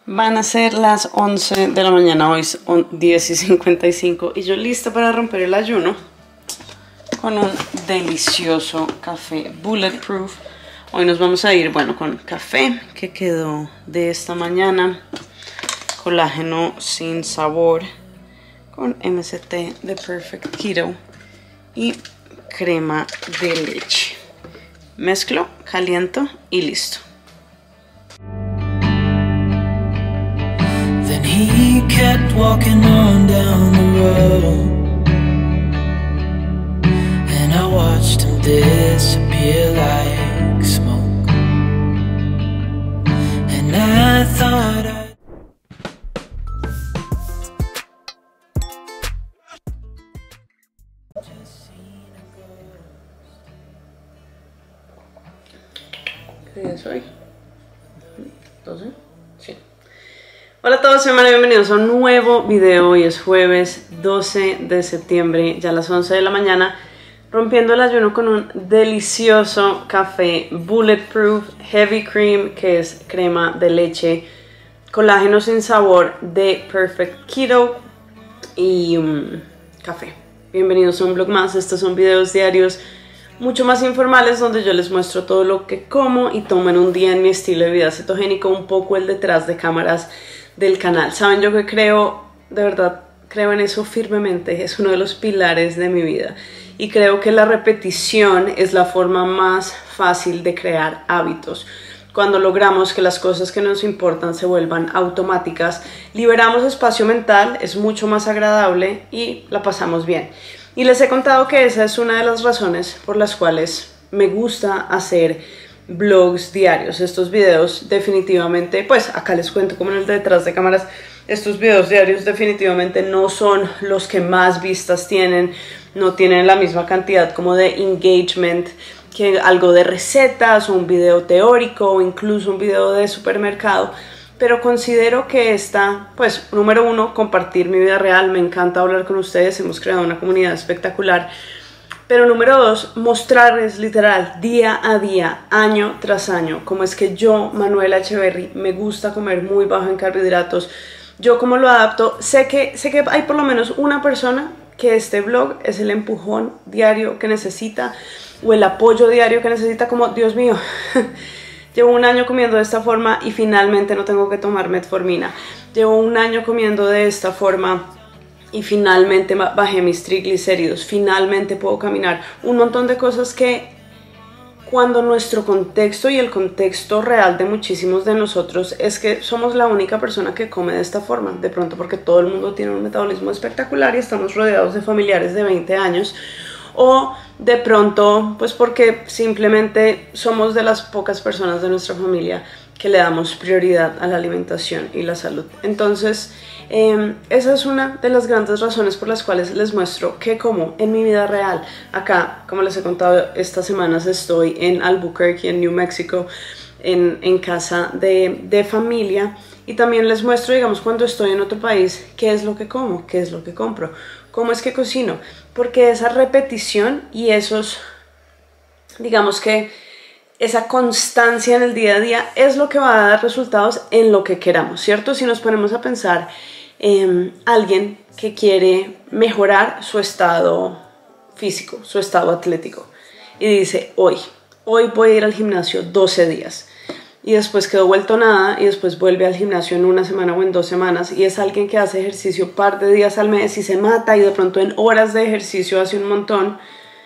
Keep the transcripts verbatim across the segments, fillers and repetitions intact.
Van a ser las once de la mañana, hoy son diez y cincuenta y cinco y yo lista para romper el ayuno con un delicioso café Bulletproof. Hoy nos vamos a ir, bueno, con café que quedó de esta mañana, colágeno sin sabor con M C T de Perfect Keto y crema de leche. Mezclo, caliento y listo. He kept walking on down the road, and I watched him disappear like smoke. And I thought I ¿Qué día es hoy? ¿doce? Sí. Hola a todos, soy Mara, bienvenidos a un nuevo video. Hoy es jueves doce de septiembre, ya a las once de la mañana, rompiendo el ayuno con un delicioso café Bulletproof Heavy Cream, que es crema de leche, colágeno sin sabor de Perfect Keto y um, café. Bienvenidos a un vlog más. Estos son videos diarios mucho más informales donde yo les muestro todo lo que como y tomo en un día en mi estilo de vida cetogénico, un poco el detrás de cámaras del canal. Saben, yo que creo, de verdad, creo en eso firmemente, es uno de los pilares de mi vida y creo que la repetición es la forma más fácil de crear hábitos. Cuando logramos que las cosas que nos importan se vuelvan automáticas, liberamos espacio mental, es mucho más agradable y la pasamos bien. Y les he contado que esa es una de las razones por las cuales me gusta hacer vlogs diarios. Estos videos definitivamente, pues acá les cuento como en el detrás de cámaras, estos videos diarios definitivamente no son los que más vistas tienen, no tienen la misma cantidad como de engagement que algo de recetas o un video teórico o incluso un video de supermercado. Pero considero que esta, pues, número uno, compartir mi vida real. Me encanta hablar con ustedes, hemos creado una comunidad espectacular. Pero número dos, mostrarles literal, día a día, año tras año, cómo es que yo, Manuela Echeverry, me gusta comer muy bajo en carbohidratos. Yo cómo lo adapto. Sé que, sé que hay por lo menos una persona que este vlog es el empujón diario que necesita, o el apoyo diario que necesita, como, Dios mío, llevo un año comiendo de esta forma y finalmente no tengo que tomar metformina. Llevo un año comiendo de esta forma y finalmente bajé mis triglicéridos. Finalmente puedo caminar. Un montón de cosas que cuando nuestro contexto y el contexto real de muchísimos de nosotros es que somos la única persona que come de esta forma. De pronto porque todo el mundo tiene un metabolismo espectacular y estamos rodeados de familiares de veinte años. O de pronto, pues porque simplemente somos de las pocas personas de nuestra familia que le damos prioridad a la alimentación y la salud. Entonces, eh, esa es una de las grandes razones por las cuales les muestro que como en mi vida real. Acá, como les he contado, estas semanas estoy en Albuquerque, en New Mexico, en, en casa de, de familia. Y también les muestro, digamos, cuando estoy en otro país, qué es lo que como, qué es lo que compro, cómo es que cocino. Porque esa repetición y esos, digamos que esa constancia en el día a día es lo que va a dar resultados en lo que queramos, ¿cierto? Si nos ponemos a pensar en eh, alguien que quiere mejorar su estado físico, su estado atlético, y dice, hoy, hoy voy a ir al gimnasio doce días. Y después quedó vuelto nada y después vuelve al gimnasio en una semana o en dos semanas y es alguien que hace ejercicio un par de días al mes y se mata y de pronto en horas de ejercicio hace un montón.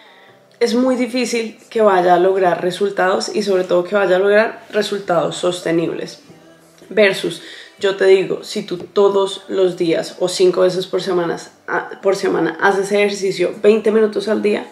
Es muy difícil que vaya a lograr resultados y sobre todo que vaya a lograr resultados sostenibles. Versus, yo te digo, si tú todos los días o cinco veces por semana, por semana haces ejercicio veinte minutos al día,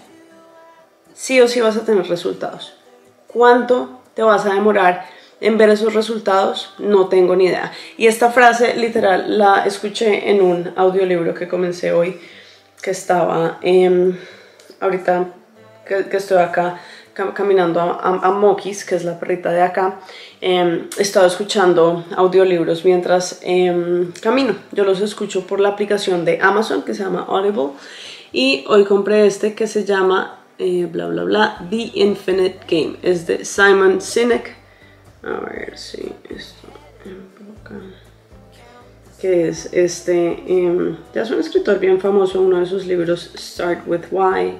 sí o sí vas a tener resultados. ¿Cuánto te vas a demorar en ver esos resultados? No tengo ni idea. Y esta frase literal la escuché en un audiolibro que comencé hoy, que estaba eh, ahorita que, que estoy acá cam caminando a, a, a Mokis, que es la perrita de acá. Eh, he estado escuchando audiolibros mientras eh, camino. Yo los escucho por la aplicación de Amazon que se llama Audible y hoy compré este que se llama eh, bla bla bla The Infinite Game. Es de Simon Sinek. A ver si esto acá. que es este, eh, ya es un escritor bien famoso, uno de sus libros Start With Why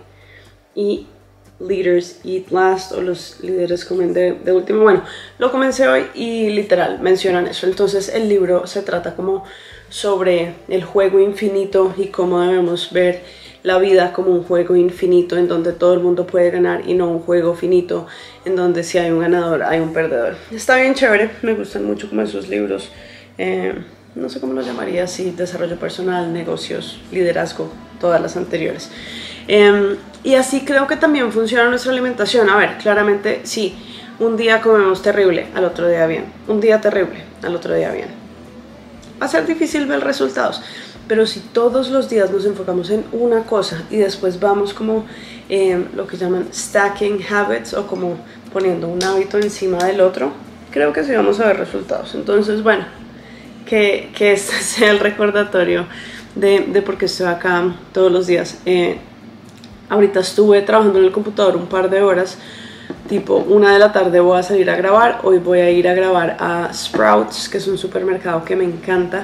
y Leaders Eat Last, o los líderes comen de, de último. Bueno, lo comencé hoy y literal mencionan eso. Entonces el libro se trata como sobre el juego infinito y cómo debemos ver la vida como un juego infinito en donde todo el mundo puede ganar y no un juego finito en donde si hay un ganador hay un perdedor. Está bien chévere, me gustan mucho como esos libros, eh, no sé cómo los llamaría, así, desarrollo personal, negocios, liderazgo, todas las anteriores. Eh, y así creo que también funciona nuestra alimentación. A ver, claramente sí, un día comemos terrible, al otro día bien, un día terrible, al otro día bien. Va a ser difícil ver resultados, pero si todos los días nos enfocamos en una cosa y después vamos como eh, lo que llaman stacking habits, o como poniendo un hábito encima del otro, creo que sí vamos a ver resultados. Entonces, bueno, que, que este sea el recordatorio de, de por qué estoy acá todos los días. Eh, ahorita estuve trabajando en el computador un par de horas, tipo una de la tarde voy a salir a grabar. Hoy voy a ir a grabar a Sprouts, que es un supermercado que me encanta.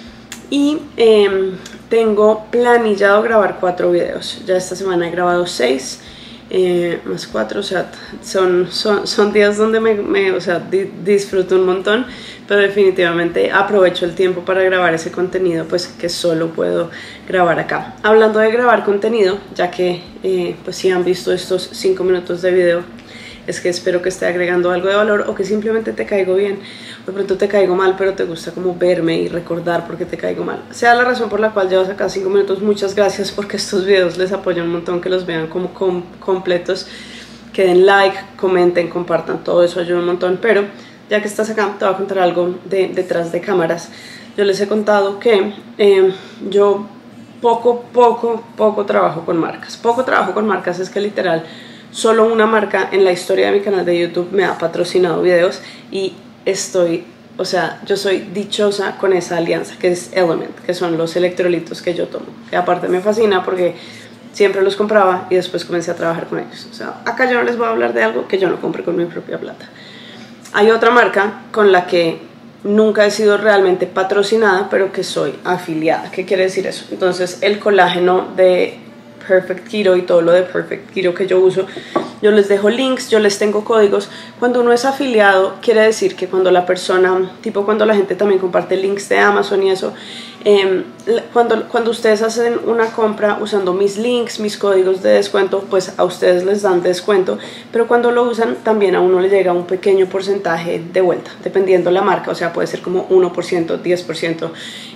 Y eh, tengo planillado grabar cuatro videos. Ya esta semana he grabado seis, eh, más cuatro, o sea, son, son, son días donde me, me o sea, di, disfruto un montón, pero definitivamente aprovecho el tiempo para grabar ese contenido, pues que solo puedo grabar acá. Hablando de grabar contenido, ya que eh, pues si han visto estos cinco minutos de video, es que espero que esté agregando algo de valor, o que simplemente te caigo bien. De pronto te caigo mal, pero te gusta como verme y recordar por qué te caigo mal. Sea la razón por la cual llevas acá cinco minutos, muchas gracias, porque estos videos les apoyan un montón que los vean como com completos. Que den like, comenten, compartan, todo eso ayuda un montón. Pero ya que estás acá, te voy a contar algo de detrás de cámaras. Yo les he contado que eh, yo poco, poco, poco trabajo con marcas. Poco trabajo con marcas es que literal solo una marca en la historia de mi canal de YouTube me ha patrocinado videos, y estoy, o sea, yo soy dichosa con esa alianza, que es Element, que son los electrolitos que yo tomo, que aparte me fascina porque siempre los compraba y después comencé a trabajar con ellos. O sea, acá yo no les voy a hablar de algo que yo no compré con mi propia plata. Hay otra marca con la que nunca he sido realmente patrocinada, pero que soy afiliada. ¿Qué quiere decir eso? Entonces, el colágeno de Perfect Keto y todo lo de Perfect Keto que yo uso, yo les dejo links, yo les tengo códigos. Cuando uno es afiliado, quiere decir que cuando la persona, tipo cuando la gente también comparte links de Amazon y eso, eh, cuando, cuando ustedes hacen una compra usando mis links, mis códigos de descuento, pues a ustedes les dan descuento, pero cuando lo usan también a uno le llega un pequeño porcentaje de vuelta, dependiendo la marca. O sea, puede ser como uno por ciento, diez por ciento,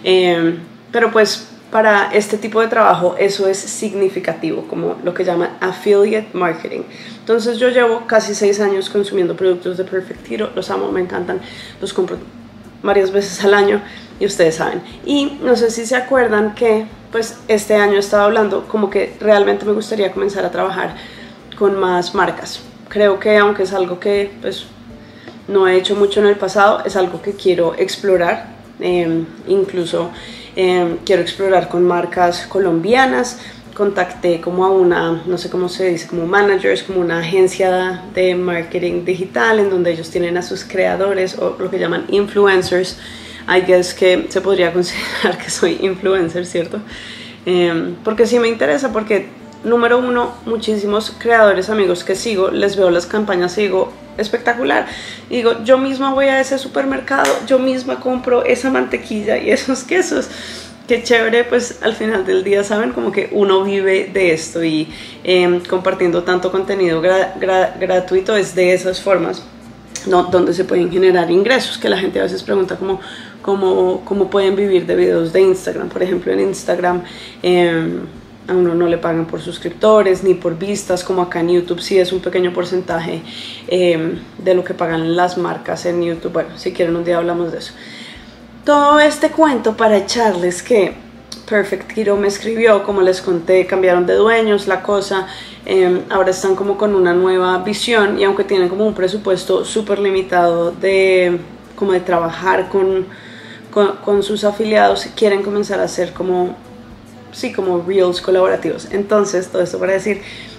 eh, pero pues para este tipo de trabajo eso es significativo, como lo que llaman affiliate marketing. Entonces yo llevo casi seis años consumiendo productos de Perfect Keto, los amo, me encantan, los compro varias veces al año y ustedes saben. Y no sé si se acuerdan que pues este año estaba hablando como que realmente me gustaría comenzar a trabajar con más marcas. Creo que aunque es algo que pues no he hecho mucho en el pasado, es algo que quiero explorar, eh, incluso Eh, quiero explorar con marcas colombianas. Contacté como a una, no sé cómo se dice, como managers, como una agencia de marketing digital en donde ellos tienen a sus creadores, o lo que llaman influencers. I guess que se podría considerar que soy influencer, ¿cierto? Eh, porque sí me interesa, porque número uno, muchísimos creadores amigos que sigo, les veo las campañas y digo, espectacular. Y digo, yo misma voy a ese supermercado, yo misma compro esa mantequilla y esos quesos. Qué chévere, pues al final del día, saben, como que uno vive de esto, y eh, compartiendo tanto contenido gra gra gratuito es de esas formas, ¿no?, donde se pueden generar ingresos, que la gente a veces pregunta cómo, cómo, cómo pueden vivir de videos de Instagram. Por ejemplo, en Instagram eh, a uno no le pagan por suscriptores ni por vistas, como acá en YouTube sí es un pequeño porcentaje eh, de lo que pagan las marcas en YouTube. Bueno, si quieren un día hablamos de eso. Todo este cuento para echarles que Perfect Keto me escribió, como les conté, cambiaron de dueños, la cosa, eh, ahora están como con una nueva visión, y aunque tienen como un presupuesto súper limitado de, como de trabajar con, con, con sus afiliados, quieren comenzar a hacer como sí, como reels colaborativos. Entonces, todo esto para decir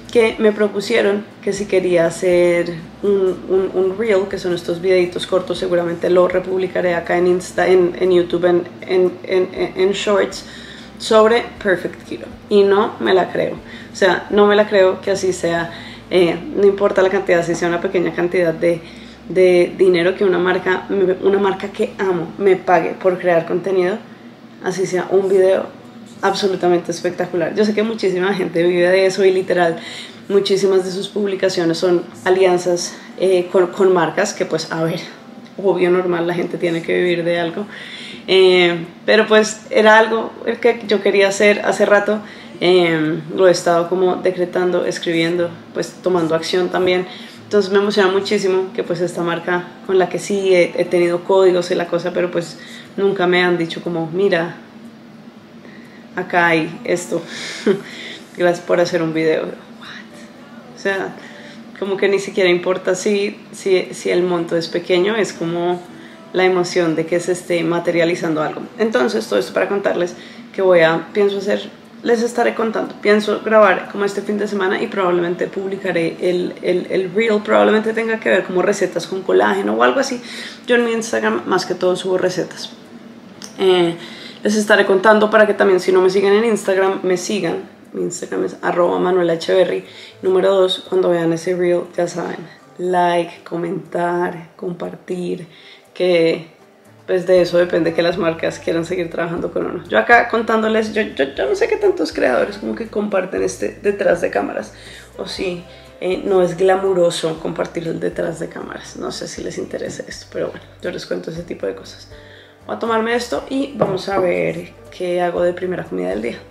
que me propusieron que si quería hacer un, un, un reel, que son estos videitos cortos, seguramente lo republicaré acá en Insta, en, en YouTube, en, en, en, en Shorts, sobre Perfect Keto. Y no me la creo, o sea, no me la creo que así sea, eh, no importa la cantidad, si sea una pequeña cantidad de, de dinero que una marca, una marca que amo me pague por crear contenido, así sea un video absolutamente espectacular. Yo sé que muchísima gente vive de eso y literal muchísimas de sus publicaciones son alianzas eh, con, con marcas que, pues, a ver, obvio, normal, la gente tiene que vivir de algo, eh, pero pues era algo que yo quería hacer hace rato. Eh, lo he estado como decretando, escribiendo, pues tomando acción también. Entonces me emociona muchísimo que pues esta marca con la que sí he, he tenido códigos y la cosa, pero pues nunca me han dicho como, mira, acá hay esto, gracias por hacer un video. What? O sea, como que ni siquiera importa si, si, si el monto es pequeño, es como la emoción de que se esté materializando algo. Entonces, todo esto para contarles que voy a, pienso hacer, les estaré contando, pienso grabar como este fin de semana y probablemente publicaré el, el, el reel, probablemente tenga que ver como recetas con colágeno o algo así. Yo en mi Instagram más que todo subo recetas. Eh, Les estaré contando para que también, si no me siguen en Instagram, me sigan. Mi Instagram es arroba Manuela Echeverry. Número dos, cuando vean ese reel, ya saben, like, comentar, compartir, que pues de eso depende que las marcas quieran seguir trabajando con uno. Yo acá contándoles, yo, yo, yo no sé qué tantos creadores como que comparten este detrás de cámaras, o si eh, no es glamuroso compartir el detrás de cámaras. No sé si les interesa esto, pero bueno, yo les cuento ese tipo de cosas. Voy a tomarme esto y vamos a ver qué hago de primera comida del día.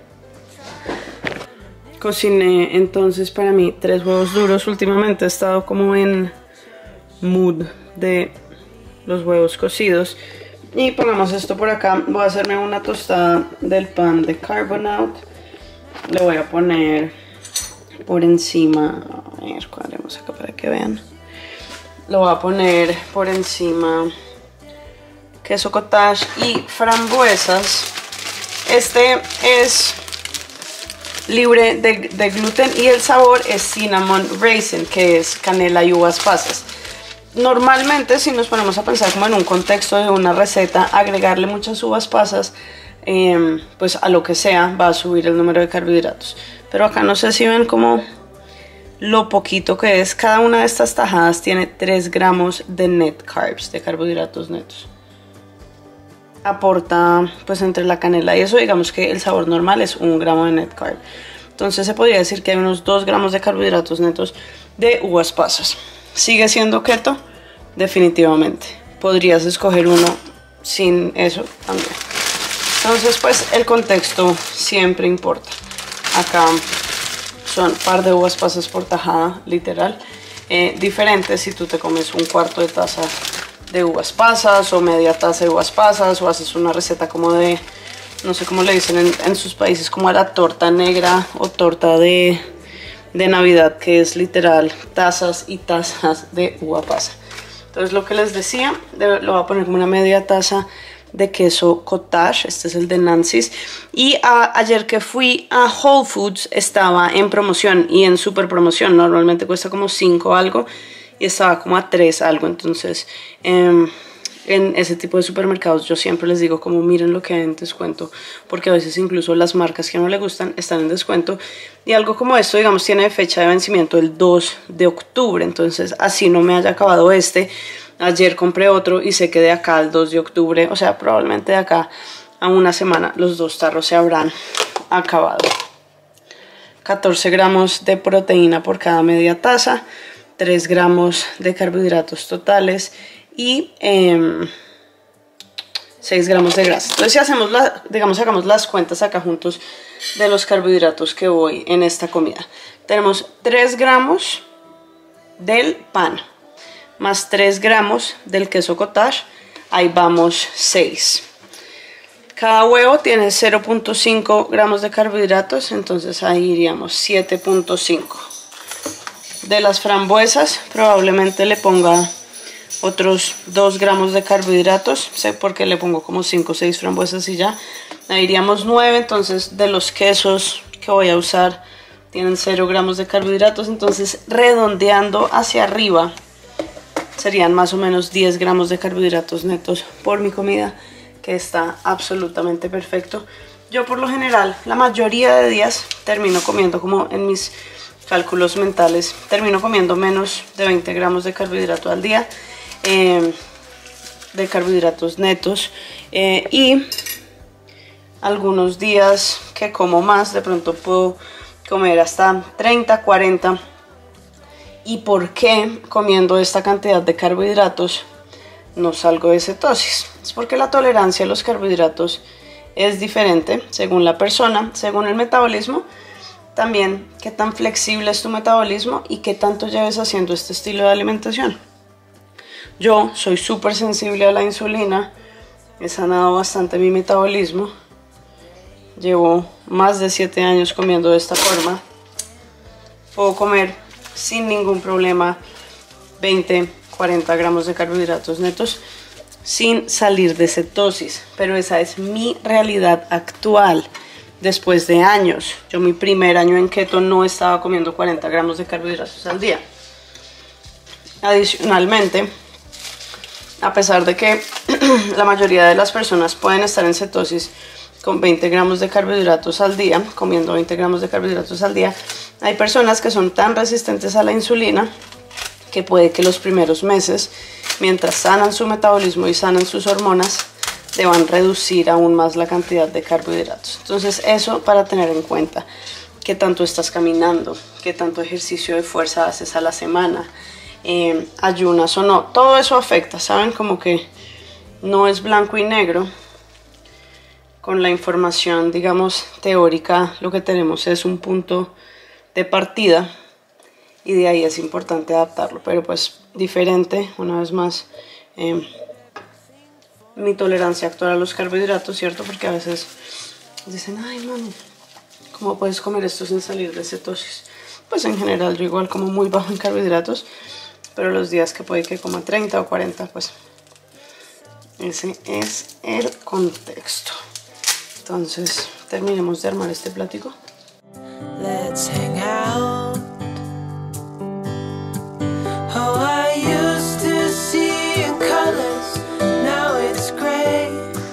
Cociné entonces para mí tres huevos duros. Últimamente he estado como en mood de los huevos cocidos. Y pongamos esto por acá. Voy a hacerme una tostada del pan de Carbonate. Le voy a poner por encima, a ver, cuadremos acá para que vean. Lo voy a poner por encima queso cottage y frambuesas. Este es libre de, de gluten y el sabor es cinnamon raisin, que es canela y uvas pasas. Normalmente, si nos ponemos a pensar como en un contexto de una receta, agregarle muchas uvas pasas, eh, pues a lo que sea, va a subir el número de carbohidratos. Pero acá no sé si ven como lo poquito que es. Cada una de estas tajadas tiene tres gramos de net carbs, de carbohidratos netos. Aporta pues entre la canela y eso, digamos que el sabor normal es un gramo de net carb. Entonces se podría decir que hay unos dos gramos de carbohidratos netos de uvas pasas. ¿Sigue siendo keto? Definitivamente. Podrías escoger uno sin eso también. Entonces pues el contexto siempre importa. Acá son un par de uvas pasas por tajada, literal. Eh, diferente si tú te comes un cuarto de taza de uvas pasas o media taza de uvas pasas, o haces una receta como de, no sé cómo le dicen en, en sus países, como a la torta negra o torta de, de Navidad, que es literal tazas y tazas de uva pasa. Entonces lo que les decía, de, lo voy a poner como una media taza de queso cottage. Este es el de Nancy's. Y a, ayer que fui a Whole Foods estaba en promoción y en super promoción. Normalmente cuesta como cinco algo y estaba como a tres algo. Entonces eh, en ese tipo de supermercados yo siempre les digo como miren lo que hay en descuento, porque a veces incluso las marcas que no les gustan están en descuento. Y algo como esto, digamos, tiene fecha de vencimiento el dos de octubre. Entonces así no me haya acabado este, ayer compré otro y sé que de acá al dos de octubre, o sea, probablemente de acá a una semana, los dos tarros se habrán acabado. catorce gramos de proteína por cada media taza, tres gramos de carbohidratos totales y eh, seis gramos de grasa. Entonces si hacemos, la, digamos, hagamos las cuentas acá juntos de los carbohidratos que voy en esta comida. Tenemos tres gramos del pan, más tres gramos del queso cottage, ahí vamos seis. Cada huevo tiene cero punto cinco gramos de carbohidratos, entonces ahí iríamos siete punto cinco. De las frambuesas probablemente le ponga otros dos gramos de carbohidratos, sé por qué le pongo como cinco o seis frambuesas y ya. Ahí iríamos nueve, entonces de los quesos que voy a usar tienen cero gramos de carbohidratos, entonces redondeando hacia arriba serían más o menos diez gramos de carbohidratos netos por mi comida, que está absolutamente perfecto. Yo por lo general, la mayoría de días termino comiendo, como en mis cálculos mentales, termino comiendo menos de veinte gramos de carbohidrato al día, eh, de carbohidratos netos, eh, y algunos días que como más, de pronto puedo comer hasta treinta, cuarenta. ¿Y por qué comiendo esta cantidad de carbohidratos no salgo de cetosis? Es porque la tolerancia a los carbohidratos es diferente según la persona, según el metabolismo, también qué tan flexible es tu metabolismo y qué tanto lleves haciendo este estilo de alimentación. Yo soy súper sensible a la insulina, he sanado bastante mi metabolismo, llevo más de siete años comiendo de esta forma, puedo comer sin ningún problema veinte, cuarenta gramos de carbohidratos netos sin salir de cetosis, pero esa es mi realidad actual después de años. Yo mi primer año en keto no estaba comiendo cuarenta gramos de carbohidratos al día. Adicionalmente, a pesar de que la mayoría de las personas pueden estar en cetosis con veinte gramos de carbohidratos al día, comiendo veinte gramos de carbohidratos al día, hay personas que son tan resistentes a la insulina que puede que los primeros meses, mientras sanan su metabolismo y sanan sus hormonas, deban reducir aún más la cantidad de carbohidratos. Entonces eso para tener en cuenta, qué tanto estás caminando, qué tanto ejercicio de fuerza haces a la semana, eh, ayunas o no, todo eso afecta, ¿saben? Como que no es blanco y negro. Con la información, digamos, teórica, lo que tenemos es un punto de partida y de ahí es importante adaptarlo, pero pues diferente, una vez más, eh, mi tolerancia actual a los carbohidratos, ¿cierto? Porque a veces dicen, ay, mami, ¿cómo puedes comer esto sin salir de cetosis? Pues en general yo igual como muy bajo en carbohidratos, pero los días que puede que coma treinta o cuarenta, pues ese es el contexto. Entonces, terminemos de armar este plático. Let's hang out. Oh, I used to see in colors, now it's gray.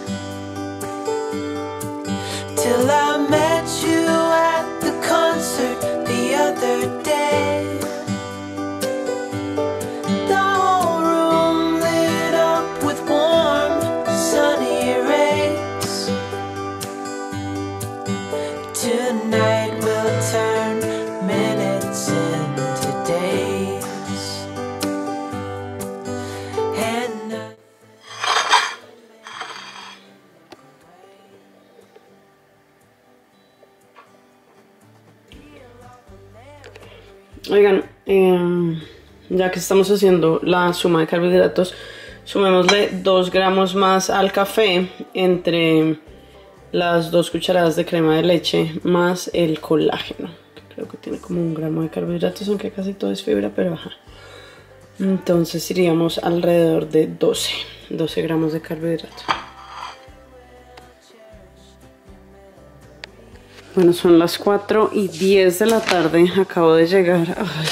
Till I met you at the concert the other day. The whole room lit up with warm, sunny rays. Tonight we'll turn minutes into days. And I Oigan, eh, ya que estamos haciendo la suma de carbohidratos, sumémosle dos gramos más al café entre las dos cucharadas de crema de leche más el colágeno, que creo que tiene como un gramo de carbohidratos, aunque casi todo es fibra, pero ajá. Entonces iríamos alrededor de doce gramos de carbohidratos. Bueno, son las cuatro y diez de la tarde, acabo de llegar. Ay,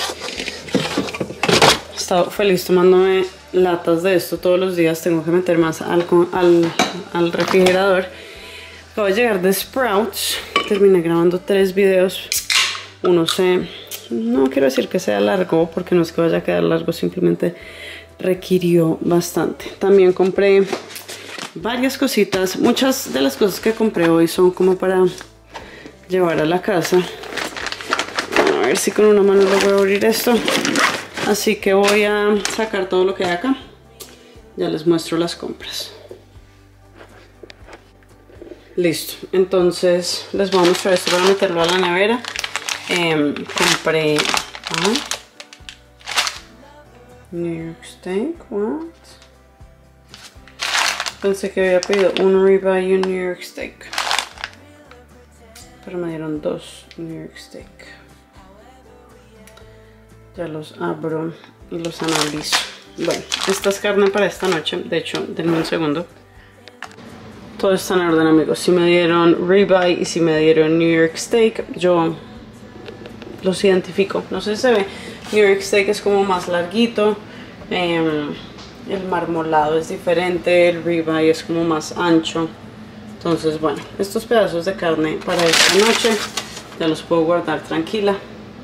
he estado feliz tomándome latas de esto todos los días, tengo que meter más al, al, al refrigerador. Acabo de llegar de Sprouts, terminé grabando tres videos, uno se, no quiero decir que sea largo porque no es que vaya a quedar largo, simplemente requirió bastante. También compré varias cositas, muchas de las cosas que compré hoy son como para llevar a la casa. Bueno, a ver si con una mano logro abrir esto, así que voy a sacar todo lo que hay acá, ya les muestro las compras. Listo, entonces les voy a mostrar esto para meterlo a la nevera. Eh, compré ah, New York Steak, what? Pensé que había pedido un ribeye y un New York Steak, pero me dieron dos New York Steak. Ya los abro y los analizo. Bueno, esta es carne para esta noche. De hecho, denme un segundo. Todo está en orden, amigos. Si me dieron ribeye y si me dieron New York Steak, yo los identifico. No sé si se ve, New York Steak es como más larguito, eh, el marmolado es diferente, el ribeye es como más ancho. Entonces bueno, estos pedazos de carne para esta noche ya los puedo guardar tranquila.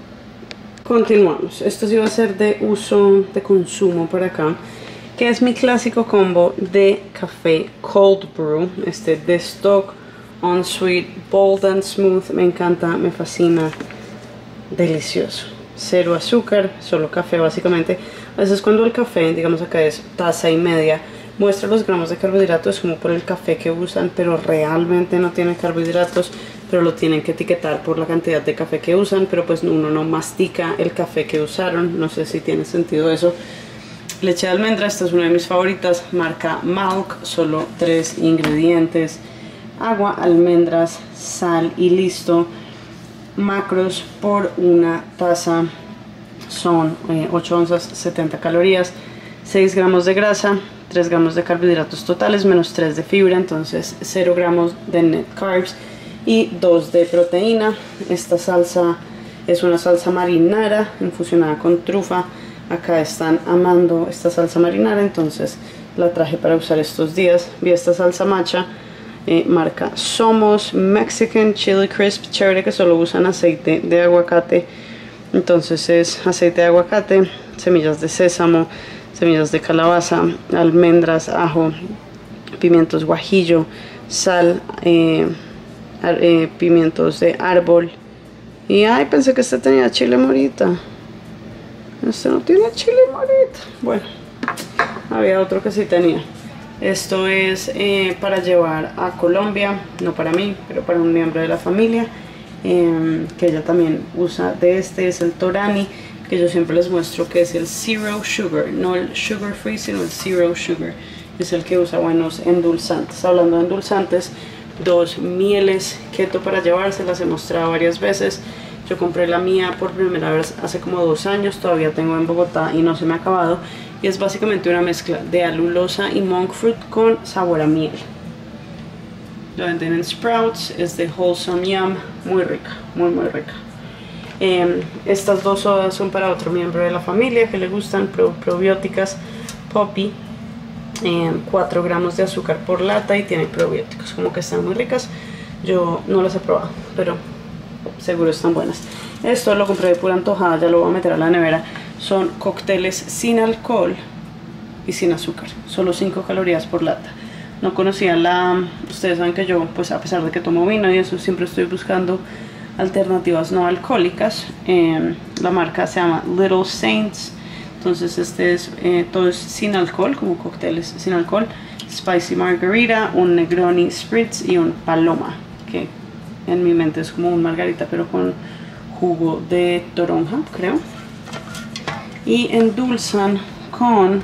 Continuamos. Esto sí va a ser de uso, de consumo por acá, que es mi clásico combo de café cold brew, este de stock, on sweet, bold and smooth. Me encanta, me fascina, delicioso. Cero azúcar, solo café básicamente. A veces cuando el café, digamos acá es taza y media, muestra los gramos de carbohidratos como por el café que usan, pero realmente no tiene carbohidratos, pero lo tienen que etiquetar por la cantidad de café que usan, pero pues uno no mastica el café que usaron. No sé si tiene sentido eso. Leche de almendra, esta es una de mis favoritas, marca Malk, solo tres ingredientes: agua, almendras, sal y listo. Macros por una taza son eh, ocho onzas, setenta calorías, seis gramos de grasa, tres gramos de carbohidratos totales, menos tres de fibra, entonces cero gramos de net carbs y dos de proteína. Esta salsa es una salsa marinara infusionada con trufa. Acá están amando esta salsa marinara, entonces la traje para usar estos días. Vi esta salsa matcha, eh, marca Somos, Mexican Chili Crisp, chévere que solo usan aceite de aguacate. Entonces es aceite de aguacate, semillas de sésamo, semillas de calabaza, almendras, ajo, pimientos guajillo, sal, eh, eh, pimientos de árbol. Y ay, pensé que este tenía chile morita. Este no tiene chile morita. Bueno, había otro que sí tenía. Esto es eh, para llevar a Colombia, no para mí, pero para un miembro de la familia, eh, que ella también usa de este. Es el Torani, que yo siempre les muestro que es el Zero Sugar, no el Sugar Free, sino el Zero Sugar. Es el que usa buenos endulzantes. Hablando de endulzantes, dos mieles keto para llevar, se las he mostrado varias veces. Yo compré la mía por primera vez hace como dos años, todavía tengo en Bogotá y no se me ha acabado. Y es básicamente una mezcla de alulosa y monk fruit con sabor a miel. Lo venden en Sprouts, es de Wholesome Yum, muy rica, muy muy rica. Eh, estas dos sodas son para otro miembro de la familia que le gustan, pro, probióticas Poppy, eh, cuatro gramos de azúcar por lata y tiene probióticos, como que están muy ricas. Yo no las he probado, pero seguro están buenas. Esto lo compré de pura antojada, ya lo voy a meter a la nevera. Son cócteles sin alcohol y sin azúcar, solo cinco calorías por lata. No conocía la... Ustedes saben que yo, pues a pesar de que tomo vino y eso, siempre estoy buscando alternativas no alcohólicas. Eh, la marca se llama Little Saints. Entonces este es, eh, todo es sin alcohol, como cócteles sin alcohol. Spicy Margarita, un Negroni Spritz y un Paloma, que en mi mente es como un margarita pero con jugo de toronja, creo. Y endulzan con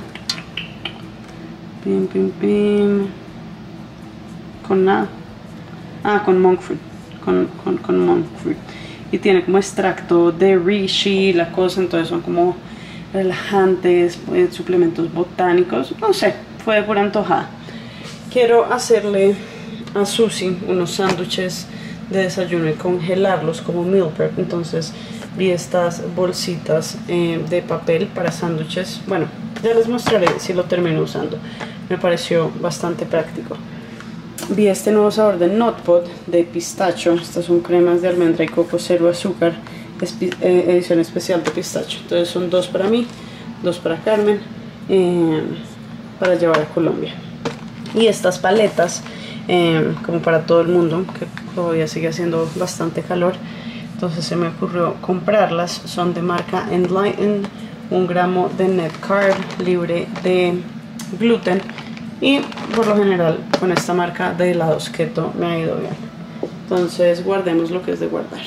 pim, pim, pim, con nada, ah, con monk fruit, con, con, con monk fruit, y tiene como extracto de reishi, la cosa, entonces son como relajantes, pues, suplementos botánicos, no sé, fue de pura antojada. Quiero hacerle a Susi unos sándwiches de desayuno y congelarlos como meal prep, entonces vi estas bolsitas eh, de papel para sándwiches. Bueno, ya les mostraré si lo termino usando, me pareció bastante práctico. Vi este nuevo sabor de Notpot de pistacho, estas son cremas de almendra y coco cero azúcar, eh, edición especial de pistacho, entonces son dos para mí, dos para Carmen, eh, para llevar a Colombia. Y estas paletas, eh, como para todo el mundo, que todavía sigue haciendo bastante calor, entonces se me ocurrió comprarlas. Son de marca Enlighten, un gramo de net carb, libre de gluten, y por lo general con esta marca de helados keto me ha ido bien. Entonces guardemos lo que es de guardar.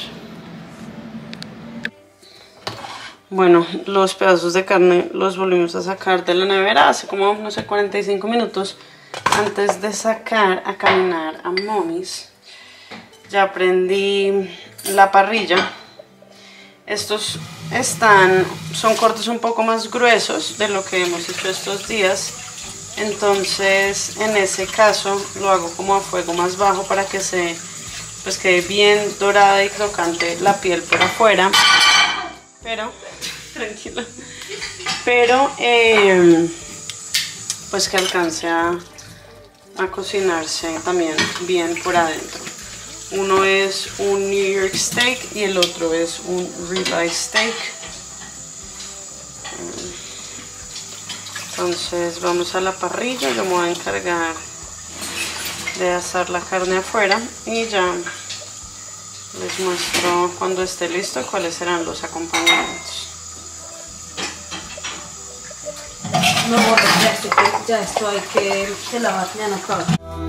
Bueno, los pedazos de carne los volvimos a sacar de la nevera hace como, no sé, cuarenta y cinco minutos antes de sacar a caminar a Mommy's. Ya prendí la parrilla. Estos están, son cortes un poco más gruesos de lo que hemos hecho estos días, entonces en ese caso lo hago como a fuego más bajo para que se pues quede bien dorada y crocante la piel por afuera. Pero, tranquila. Pero, eh, pues que alcance a, a cocinarse también bien por adentro. Uno es un New York steak y el otro es un ribeye steak. Entonces vamos a la parrilla, yo me voy a encargar de asar la carne afuera y ya les muestro cuando esté listo cuáles serán los acompañamientos. No, ya esto, ya esto hay que, que lavar, ya no acaba.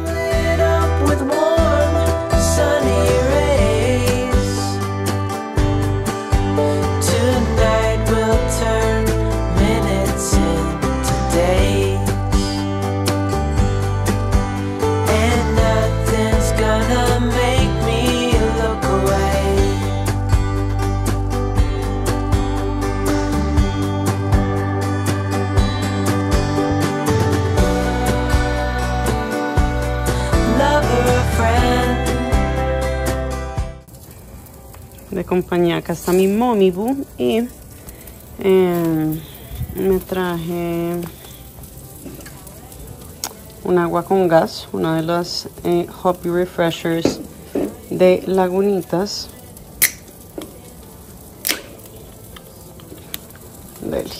De compañía, acá está mi mommy boo y eh, me traje un agua con gas, una de las eh, Hoppy Refreshers de Lagunitas. Deli.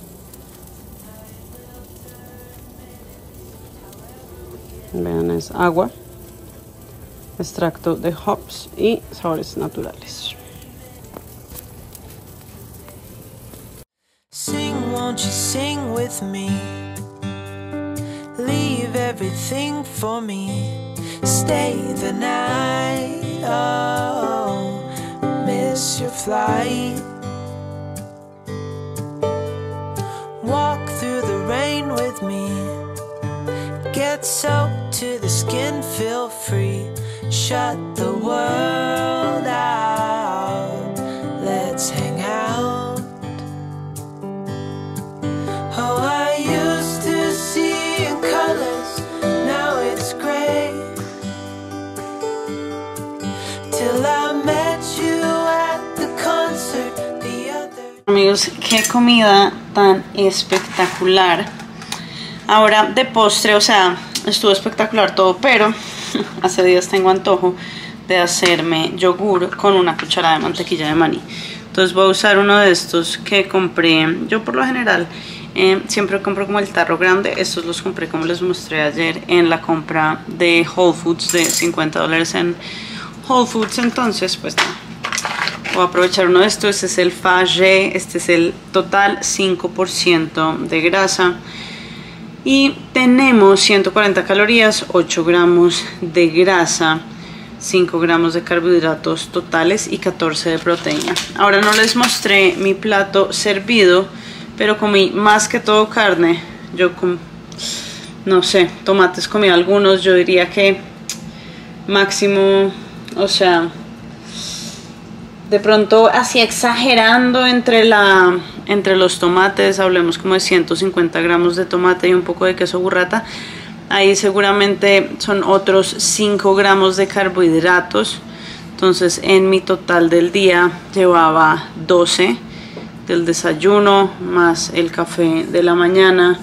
Vean, es agua, extracto de hops y sabores naturales. Sing, won't you sing with me? Leave everything for me. Stay the night. Oh, miss your flight. Walk through the rain with me. Get soaked to the skin, feel free. Shut the world out. Let's hang out. Oh, I used to see in colors, now it's gray. Till I met you at the concert the other. Amigos, qué comida tan espectacular. Ahora de postre, o sea, estuvo espectacular todo, pero hace días tengo antojo de hacerme yogur con una cucharada de mantequilla de maní. Entonces voy a usar uno de estos que compré. Yo por lo general eh, siempre compro como el tarro grande. Estos los compré como les mostré ayer en la compra de Whole Foods de cincuenta dólares en Whole Foods. Entonces pues nada, voy a aprovechar uno de estos. Este es el Fage, este es el total cinco por ciento de grasa. Y tenemos ciento cuarenta calorías, ocho gramos de grasa, cinco gramos de carbohidratos totales y catorce de proteína. Ahora no les mostré mi plato servido, pero comí más que todo carne. Yo com no sé, tomates comí algunos, yo diría que máximo, o sea, de pronto así exagerando entre la entre los tomates, hablemos como de ciento cincuenta gramos de tomate y un poco de queso burrata. Ahí seguramente son otros cinco gramos de carbohidratos. Entonces en mi total del día llevaba doce del desayuno, más el café de la mañana,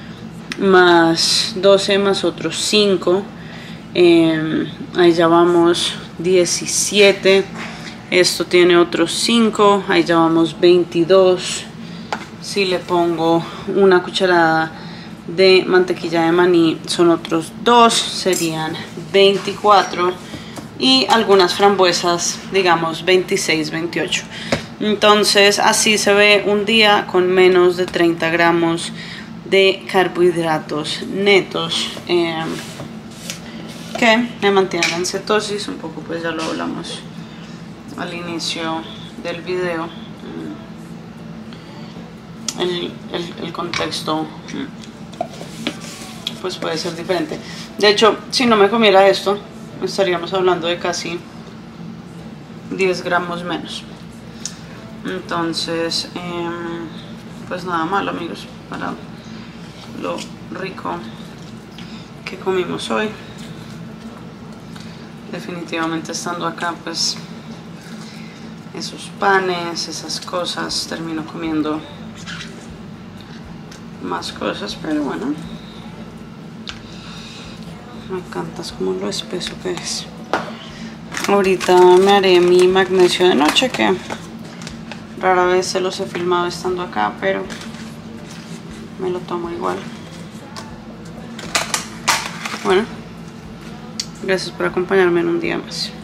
más doce más otros cinco. Eh, ahí ya vamos diecisiete. Esto tiene otros cinco, ahí ya vamos veintidós. Si le pongo una cucharada de mantequilla de maní son otros dos, serían veinticuatro. Y algunas frambuesas, digamos veintiséis, veintiocho. Entonces así se ve un día con menos de treinta gramos de carbohidratos netos. Eh, que me mantienen en cetosis, un poco pues ya lo hablamos al inicio del video. El, el, el contexto pues puede ser diferente. De hecho, si no me comiera esto, estaríamos hablando de casi diez gramos menos. Entonces, eh, pues nada malo, amigos, para lo rico que comimos hoy. Definitivamente estando acá, pues esos panes, esas cosas, termino comiendo más cosas, pero bueno, me encanta, es como lo espeso que es. Ahorita me haré mi magnesio de noche, que rara vez se los he filmado estando acá, pero me lo tomo igual. Bueno, gracias por acompañarme en un día más.